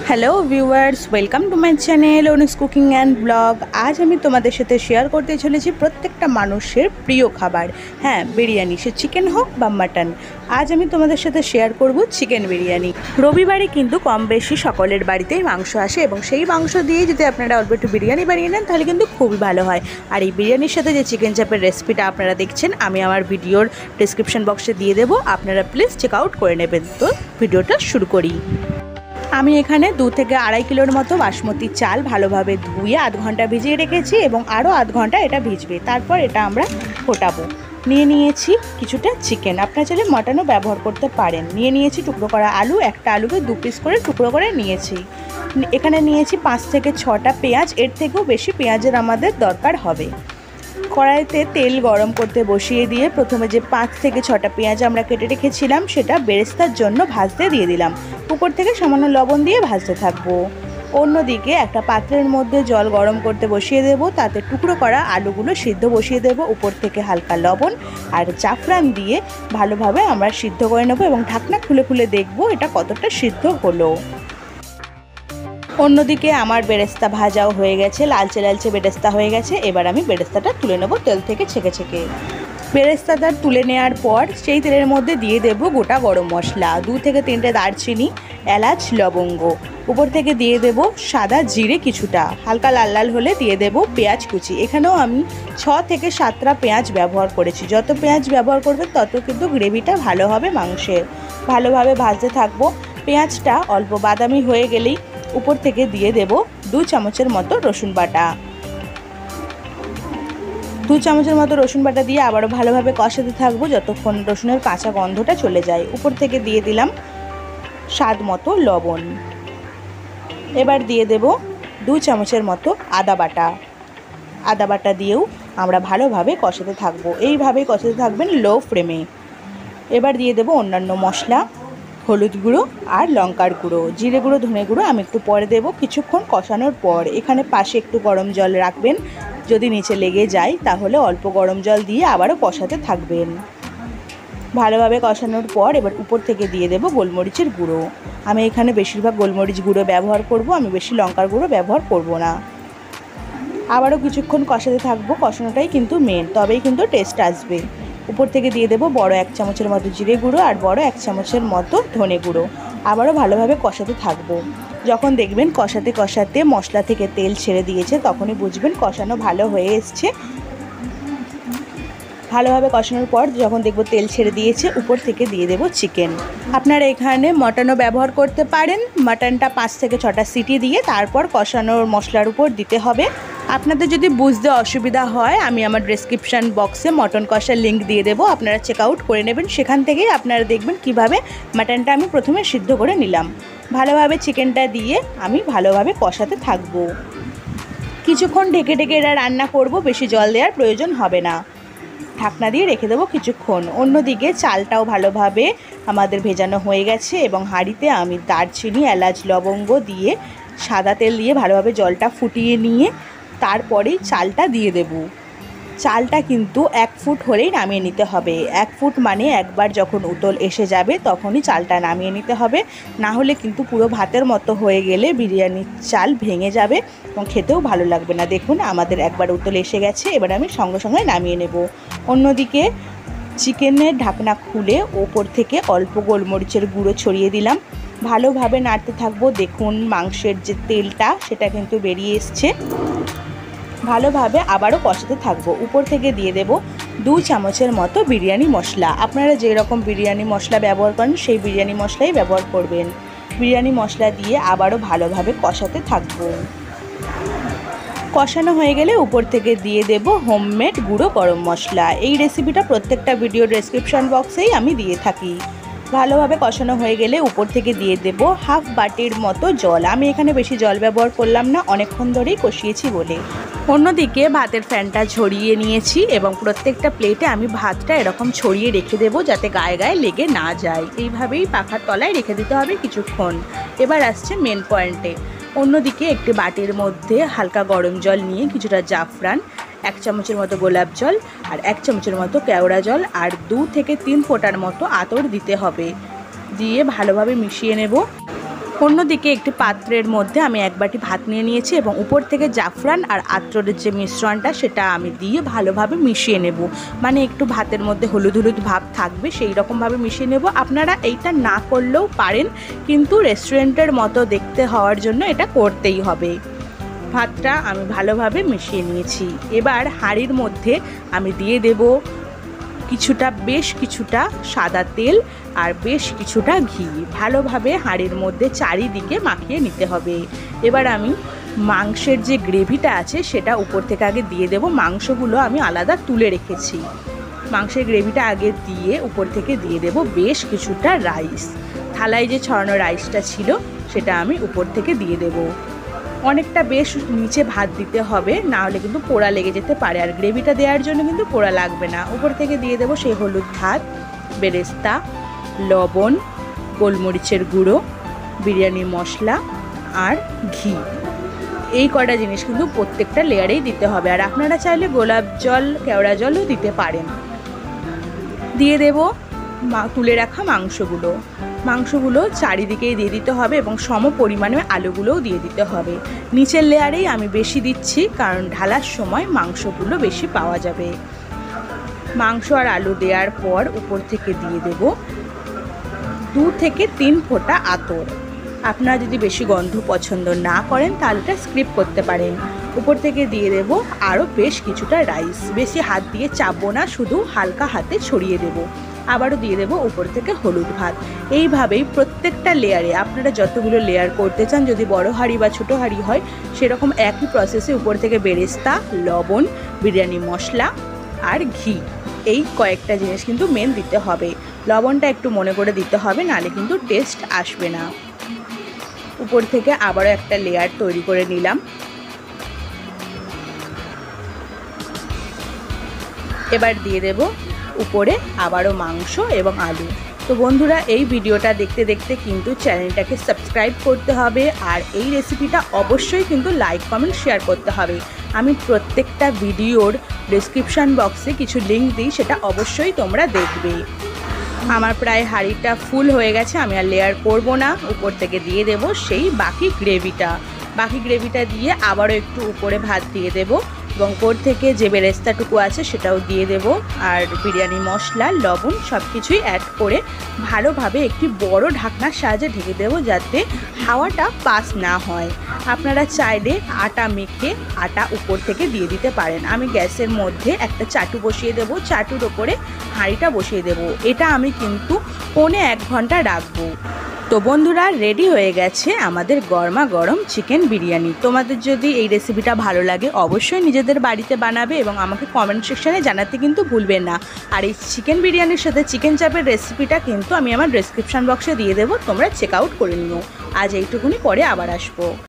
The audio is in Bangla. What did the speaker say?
Hello viewers, welcome to my channel Anu's cooking and blog. আজ আমি তোমাদের সাথে শেয়ার করতে চলেছি প্রত্যেকটা মানুষের প্রিয় খাবার, হ্যাঁ বিরিয়ানি, সে চিকেন হোক বা মাটন। আজ আমি তোমাদের সাথে শেয়ার করব চিকেন বিরিয়ানি। রবিবারে কিন্তু কম বেশি সকলের বাড়িতেই মাংস আসে এবং সেই মাংস দিয়ে যদি আপনারা অল্প একটু বিরিয়ানি বানিয়ে নেন তাহলে কিন্তু খুবই ভালো হয়। আর এই বিরিয়ানির সাথে যে চিকেন চাপের রেসিপিটা আপনারা দেখছেন আমি আমার ভিডিওর ডেসক্রিপশন বক্সে দিয়ে দেবো, আপনারা প্লিজ চেক আউট করে নেবেন। তো ভিডিওটা শুরু করি। আমি এখানে 2 থেকে আড়াই কিলোর মতো বাসমতি চাল ভালোভাবে ধুয়ে আধ ঘন্টা ভিজিয়ে রেখেছি এবং আরও আধ ঘন্টা এটা ভিজবে। তারপর এটা আমরা ফোটাবো। নিয়েছি কিছুটা চিকেন, আপনারা চাইলে মটনও ব্যবহার করতে পারেন। নিয়েছি টুকরো করা আলু, একটা আলুকে 2 পিস করে টুকরো করে নিয়েছি। এখানে নিয়েছি 5 থেকে 6টা পেঁয়াজ, এর থেকেও বেশি পেঁয়াজের আমাদের দরকার হবে। কড়াইতে তেল গরম করতে বসিয়ে দিয়ে প্রথমে যে 5 থেকে 6টা পেঁয়াজ আমরা কেটে রেখেছিলাম সেটা বেরেস্তার জন্য ভাজতে দিয়ে দিলাম। উপর থেকে সামান্য লবণ দিয়ে ভাজতে থাকবো। অন্যদিকে একটা পাত্রের মধ্যে জল গরম করতে বসিয়ে দেব, তাতে টুকরো করা আলুগুলো সিদ্ধ বসিয়ে দেব। উপর থেকে হালকা লবণ আর জাফরান দিয়ে ভালোভাবে আমরা সিদ্ধ করে নেব এবং ঢাকনা খুলে খুলে দেখব এটা কতটা সিদ্ধ হলো। অন্যদিকে আমার বেরেস্তা ভাজাও হয়ে গেছে, লালচে লালচে বেরেস্তা হয়ে গেছে। এবার আমি বেরেস্তাটা তুলে নেব তেল থেকে ছেঁকে ছেঁকে। বেরেস্তাটা তুলে নেওয়ার পর সেই তেলের মধ্যে দিয়ে দেব গোটা গরম মশলা, 2 থেকে 3টে দারচিনি, এলাচ, লবঙ্গ। উপর থেকে দিয়ে দেব সাদা জিরে কিছুটা, হালকা লাল লাল হলে দিয়ে দেব পেঁয়াজ কুচি। এখানেও আমি 6 থেকে 7টা পেঁয়াজ ব্যবহার করেছি। যত পেঁয়াজ ব্যবহার করবে তত কিন্তু গ্রেভিটা ভালো হবে মাংসের। ভালোভাবে ভাজতে থাকবো। পেঁয়াজটা অল্প বাদামি হয়ে গেলেই উপর থেকে দিয়ে দেব 2 চামচের মতো রসুন বাটা। 2 চামচের মতো রসুন বাটা দিয়ে আবারও ভালোভাবে কষাতে থাকবো যতক্ষণ রসুনের কাঁচা গন্ধটা চলে যায়। উপর থেকে দিয়ে দিলাম স্বাদ মতো লবণ। এবার দিয়ে দেব 2 চামচের মতো আদা বাটা। আদা বাটা দিয়েও আমরা ভালোভাবে কষাতে থাকবো, এইভাবেই কষাতে থাকবেন লো ফ্লেমে। এবার দিয়ে দেব অন্যান্য মশলা, হলুদ গুঁড়ো আর লঙ্কার গুঁড়ো, জিরে গুঁড়ো, ধনে গুঁড়ো আমি একটু পরে দেবো কিছুক্ষণ কষানোর পর। এখানে পাশে একটু গরম জল রাখবেন, যদি নিচে লেগে যায় তাহলে অল্প গরম জল দিয়ে আবারও কষাতে থাকবেন। ভালোভাবে কষানোর পর এবার উপর থেকে দিয়ে দেব গোলমরিচের গুঁড়ো। আমি এখানে বেশিরভাগ গোলমরিচ গুঁড়ো ব্যবহার করব, আমি বেশি লঙ্কার গুঁড়ো ব্যবহার করব না। আবারও কিছুক্ষণ কষাতে থাকবো, কষানোটাই কিন্তু মেন, তবেই কিন্তু টেস্ট আসবে। উপর থেকে দিয়ে দেব বড় 1 চামচের মতো জিরে গুঁড়ো আর বড় 1 চামচের মতো ধনে গুঁড়ো। আবারও ভালোভাবে কষাতে থাকবো। যখন দেখবেন কষাতে কষাতে মশলা থেকে তেল ছেড়ে দিয়েছে তখনই বুঝবেন কষানো ভালো হয়ে এসছে। ভালোভাবে কষানোর পর যখন দেখব তেল ছেড়ে দিয়েছে উপর থেকে দিয়ে দেব চিকেন। আপনারা এখানে মটনও ব্যবহার করতে পারেন। মটনটা 5 থেকে 6টা সিটি দিয়ে তারপর কষানোর মশলার উপর দিতে হবে। আপনাদের যদি বুঝতে অসুবিধা হয় আমি আমার ডেসক্রিপশান বক্সে মটন কষার লিঙ্ক দিয়ে দেবো, আপনারা চেক আউট করে নেবেন। সেখান থেকেই আপনারা দেখবেন কিভাবে মাটনটা আমি প্রথমে সিদ্ধ করে নিলাম। ভালোভাবে চিকেনটা দিয়ে আমি ভালোভাবে কষাতে থাকবো। কিছুক্ষণ ঢেকে ঢেকে এটা রান্না করব, বেশি জল দেওয়ার প্রয়োজন হবে না। ঢাকনা দিয়ে রেখে দেবো কিছুক্ষণ। অন্যদিকে চালটাও ভালোভাবে আমাদের ভেজানো হয়ে গেছে এবং হাঁড়িতে আমি দারচিনি, এলাচ, লবঙ্গ দিয়ে সাদা তেল দিয়ে ভালোভাবে জলটা ফুটিয়ে নিয়ে তারপরেই চালটা দিয়ে দেব। চালটা কিন্তু 1 ফুট হলেই নামিয়ে নিতে হবে। 1 ফুট মানে একবার যখন উতল এসে যাবে তখনই চালটা নামিয়ে নিতে হবে, না হলে কিন্তু পুরো ভাতের মতো হয়ে গেলে বিরিয়ানির চাল ভেঙে যাবে এবং খেতেও ভালো লাগবে না। দেখুন আমাদের একবার উতল এসে গেছে, এবার আমি সঙ্গে সঙ্গে নামিয়ে নেব। অন্যদিকে চিকেনের ঢাকনা খুলে ওপর থেকে অল্প গোলমরিচের গুঁড়ো ছড়িয়ে দিলাম। ভালোভাবে নাড়তে থাকবো। দেখুন মাংসের যে তেলটা সেটা কিন্তু বেরিয়ে এসছে। ভালোভাবে আবারও কষাতে থাকবো। উপর থেকে দিয়ে দেব 2 চামচের মতো বিরিয়ানি মশলা। আপনারা যে রকম বিরিয়ানি মশলা ব্যবহার করেন সেই বিরিয়ানি মশলাই ব্যবহার করবেন। বিরিয়ানি মশলা দিয়ে আবারও ভালোভাবে কষাতে থাকবো। কষানো হয়ে গেলে উপর থেকে দিয়ে দেব হোমমেড গুঁড়ো গরম মশলা। এই রেসিপিটা প্রত্যেকটা ভিডিও ডেসক্রিপশন বক্সেই আমি দিয়ে থাকি। ভালোভাবে কষানো হয়ে গেলে উপর থেকে দিয়ে দেব হাফ বাটির মতো জল। আমি এখানে বেশি জল ব্যবহার করলাম না, অনেকক্ষণ ধরেই কষিয়েছি বলে। অন্যদিকে ভাতের ফ্যানটা ঝরিয়ে নিয়েছি এবং প্রত্যেকটা প্লেটে আমি ভাতটা এরকম ছড়িয়ে রেখে দেবো যাতে গায়ে গায়ে লেগে না যায়। এইভাবেই পাখার তলায় রেখে দিতে হবে কিছুক্ষণ। এবার আসছে মেন পয়েন্টে। অন্যদিকে একটি বাটির মধ্যে হালকা গরম জল নিয়ে কিছুটা জাফরান, 1 চামচের মতো গোলাপ জল আর 1 চামচের মতো কেওড়া জল আর 2 থেকে 3 ফোঁটার মতো আতর দিতে হবে। দিয়ে ভালোভাবে মিশিয়ে নেব। অন্যদিকে একটি পাত্রের মধ্যে আমি 1 বাটি ভাত নিয়ে নিয়েছি এবং উপর থেকে জাফরান আর আতরের যে মিশ্রণটা সেটা আমি দিয়ে ভালোভাবে মিশিয়ে নেব। মানে একটু ভাতের মধ্যে হলুদ হলুদ ভাব থাকবে, সেই রকমভাবে মিশিয়ে নেব। আপনারা এইটা না করলেও পারেন, কিন্তু রেস্টুরেন্টের মতো দেখতে হওয়ার জন্য এটা করতেই হবে। ভাতটা আমি ভালোভাবে মিশিয়ে নিয়েছি। এবার হাঁড়ির মধ্যে আমি দিয়ে দেব বেশ কিছুটা সাদা তেল আর বেশ কিছুটা ঘি। ভালোভাবে হাঁড়ির মধ্যে চারিদিকে মাখিয়ে নিতে হবে। এবার আমি মাংসের যে গ্রেভিটা আছে সেটা উপর থেকে আগে দিয়ে দেব। মাংসগুলো আমি আলাদা তুলে রেখেছি। মাংসের গ্রেভিটা আগে দিয়ে উপর থেকে দিয়ে দেব বেশ কিছুটা রাইস। থালায় যে ছড়ানো রাইসটা ছিল সেটা আমি উপর থেকে দিয়ে দেব। অনেকটা বেশ নিচে ভাত দিতে হবে, না হলে কিন্তু পোড়া লেগে যেতে পারে। আর গ্রেভিটা দেওয়ার জন্য কিন্তু পোড়া লাগবে না। উপর থেকে দিয়ে দেবো সেই হলুদ ভাত, বেরেস্তা, লবণ, গোলমরিচের গুঁড়ো, বিরিয়ানি মশলা আর ঘি। এই কটা জিনিস কিন্তু প্রত্যেকটা লেয়ারেই দিতে হবে। আর আপনারা চাইলে গোলাপ জল, কেওড়া জলও দিতে পারেন। দিয়ে দেব তুলে রাখা মাংসগুলো চারিদিকেই দিয়ে দিতে হবে এবং সম পরিমাণে আলুগুলোও দিয়ে দিতে হবে। নিচের লেয়ারেই আমি বেশি দিচ্ছি, কারণ ঢালার সময় মাংসগুলো বেশি পাওয়া যাবে। মাংস আর আলু দেওয়ার পর উপর থেকে দিয়ে দেব 2 থেকে 3 ফোঁটা আতর। আপনারা যদি বেশি গন্ধ পছন্দ না করেন তাহলে এটা স্কিপ করতে পারেন। উপর থেকে দিয়ে দেব আরও বেশ কিছুটা রাইস। বেশি হাত দিয়ে চাপবো না, শুধু হালকা হাতে ছড়িয়ে দেব। আবারও দিয়ে দেব উপর থেকে হলুদ ভাত। এইভাবেই প্রত্যেকটা লেয়ারে আপনারা যতগুলো লেয়ার করতে চান, যদি বড় হাঁড়ি বা ছোটো হাঁড়ি হয় সেরকম একই প্রসেসে উপর থেকে বেরেস্তা, লবণ, বিরিয়ানি মশলা আর ঘি, এই কয়েকটা জিনিস কিন্তু মেন দিতে হবে। লবণটা একটু মনে করে দিতে হবে, নাহলে কিন্তু টেস্ট আসবে না। উপর থেকে আবারও একটা লেয়ার তৈরি করে নিলাম। এবার দিয়ে দেব উপরে আবারও মাংস এবং আলু। তো বন্ধুরা, এই ভিডিওটা দেখতে দেখতে কিন্তু চ্যানেলটাকে সাবস্ক্রাইব করতে হবে আর এই রেসিপিটা অবশ্যই কিন্তু লাইক, কমেন্ট, শেয়ার করতে হবে। আমি প্রত্যেকটা ভিডিওর ডেসক্রিপশান বক্সে কিছু লিঙ্ক দিই, সেটা অবশ্যই তোমরা দেখবে। আমার প্রায় হাঁড়িটা ফুল হয়ে গেছে, আমি আর লেয়ার করব না। উপর থেকে দিয়ে দেব সেই বাকি গ্রেভিটা দিয়ে আবারও একটু উপরে ভাত দিয়ে দেব এবং উপর থেকে যে বেরেস্তাটুকু আছে সেটাও দিয়ে দেব। আর বিরিয়ানি মশলা, লবণ সব কিছুই অ্যাড করে ভালোভাবে একটি বড় ঢাকনার সাহায্যে ঢেকে দেব, যাতে হাওয়াটা পাস না হয়। আপনারা চাইলে আটা মেখে আটা উপর থেকে দিয়ে দিতে পারেন। আমি গ্যাসের মধ্যে একটা চাটু বসিয়ে দেব, চাটুর ওপরে হাঁড়িটা বসিয়ে দেব। এটা আমি কিন্তু 1.25 ঘন্টা রাখবো। তো বন্ধুরা, রেডি হয়ে গেছে আমাদের গরমা গরম চিকেন বিরিয়ানি। তোমাদের যদি এই রেসিপিটা ভালো লাগে অবশ্যই নিজেদের বাড়িতে বানাবে এবং আমাকে কমেন্ট সেকশানে জানাতে কিন্তু ভুলবেন না। আর এই চিকেন বিরিয়ানির সাথে চিকেন চাপের রেসিপিটা কিন্তু আমি আমার ডেসক্রিপশান বক্সে দিয়ে দেবো, তোমরা চেক আউট করে নিও। আজ এইটুকুনি, পরে আবার আসবো।